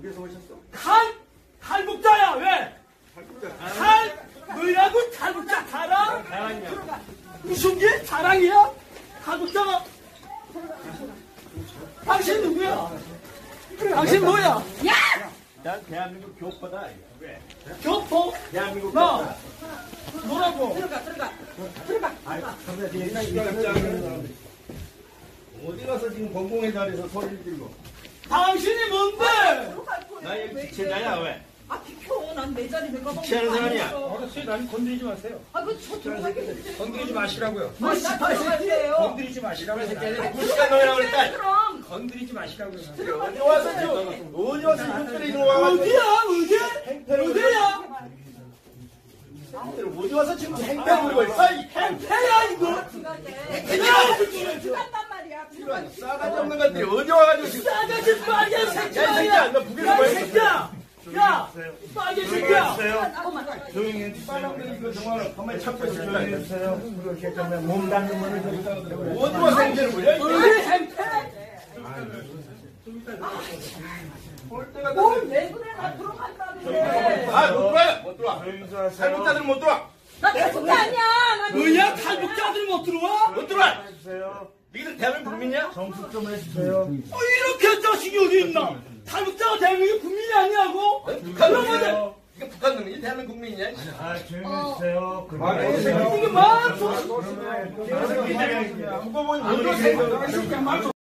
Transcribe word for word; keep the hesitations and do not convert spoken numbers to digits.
어디서 오셨어? 탈 탈북자야 왜? 탈북자. 탈 너희라고 탈북자 자랑? 자랑이야. 무슨 게 자랑이야? 탈북자가 당신 누구야? 당신 뭐야? 야! 난 대한민국 교포다. 왜? 교포? 대한민국 나 교포다. 뭐라고? 들어가 들어가 들어가 아이, 시각장애는 어디 가서 지금 공공의 자리에서 소리를 들고. 당신이 뭔데? 나 여기 지체자야, 왜? 아 비켜 난 내 자리 내가 먹는 지체하는 거 사람이야. 아니었어. 어르신, 난 건드리지 마세요. 아그저 들어가게 건드리지 마시라고요. 뭐 씨발 새끼? 건드리지 마시라고요. 무식한 놈이라고 그랬다. 그럼 건드리지 마시라고요. 어디 와서 지금, 어디 와서 지금 때리는 와가지고. 어디야 어디? 어디야? 어디 와서 지금 행패를 부리고 있어? 이 행패야 이거? 들어간단 말이야 들어가 싸가지 없는 것들이 어디 와가지고 지금. 싸가지 빨개 야, 이 새끼야! 새끼야, 너 북에서 야, 뭐 이 새끼야! 야! 빨개 새끼야! 조용히 해. 빨랑들이 이거 정말 가만히 참고 있을 줄 알았어. 있어요. 그렇게 좀 몸 닿는 거를 어디 와서 행패를 부려? 어디 행패? 볼 때가 뭘왜 그래 나 들어간다 그래 아, 못 들어와요. 못 들어와. 조용히 하세요. 탈북자들은 못 들어와. 나 탈북자 아니야 나 뭐야 탈북자들 못 들어와? 못 들어와. 해주세요. 니들 대한민국 국민이야? 정숙 좀 해주세요. 어, 이렇게 자식이 어디 있나? 탈북자가 대한민국 국민이 아니냐고? 북한 놈이야. 해주세요. 이게 북한 놈이지 대한민국 국민이냐? 아, 조용히 해주세요. 말해. 이게 만 그거 보니 모르겠어.